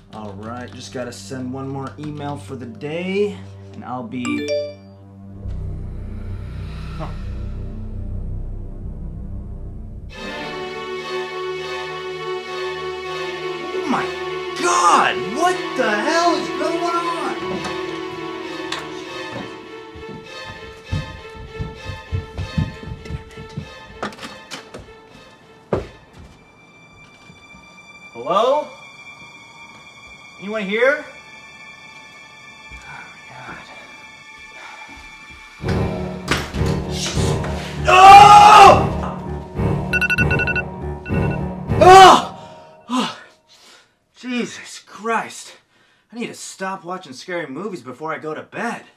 Alright, just gotta send one more email for the day, and I'll be... Huh. Oh my God! What the hell is going on? Hello? Anyone here? Oh my God. Oh! Oh! Oh! Jesus Christ. I need to stop watching scary movies before I go to bed.